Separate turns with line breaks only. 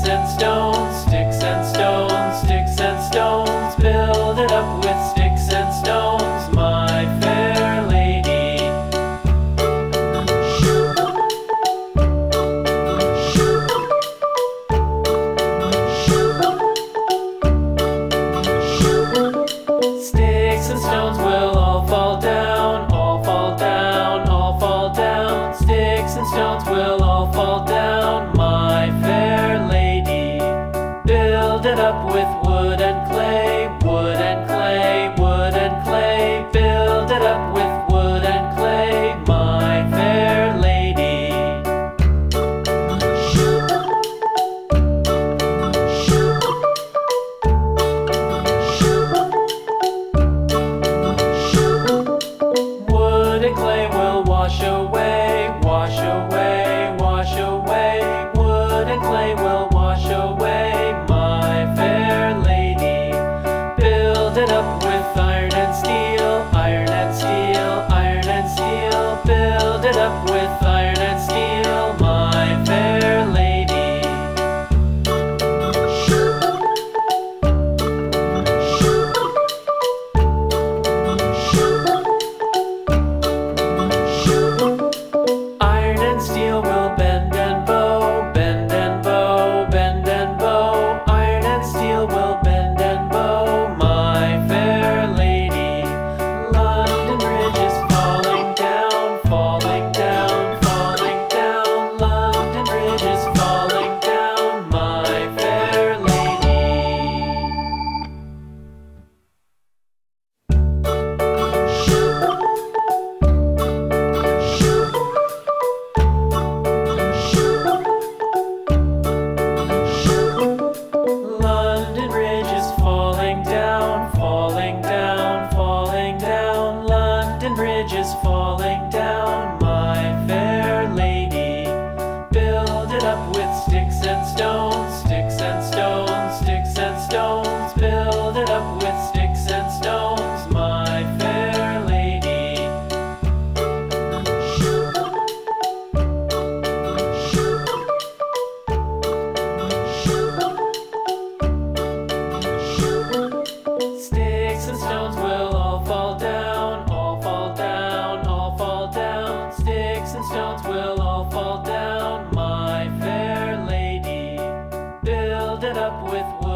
and stones, sticks and stones, sticks and stones. Build it up with sticks and stones, my fair lady. Sticks and stones will all fall down, all fall down, all fall down. Sticks and stones will all fall down, my fair lady. Build it up with wood and clay, wood and clay, wood and clay. Build it up with wood and clay, my fair lady. Wood and clay will wash away, wash away, wash away. Wood and clay will wash away, my fair lady. Build it up with iron and steel, iron and steel, iron and steel. Build it up with iron and steel, my fair lady. Iron and steel will bend and bow, bend and bow, bend and bow. Iron and steel will bend and bow, my fair lady. London Bridge is falling down, falling down, falling down. London Bridge is falling down, my fair lady. London Bridge is falling down, falling down, falling down. London Bridge is falling down, my fair lady. Build it up with sticks and stones, sticks and stones, sticks and stones. Build it up with sticks and stones, my fair lady. Sticks and stones will all fall down, all fall down, all fall down. Sticks and stones will all fall down, my fair lady. Build it up with wood